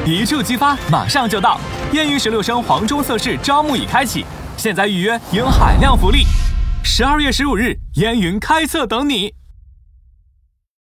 一触即发，马上就到！燕云16升黄棕色式招募已开启，现在预约有海量福利。12月15日，燕云开测等你。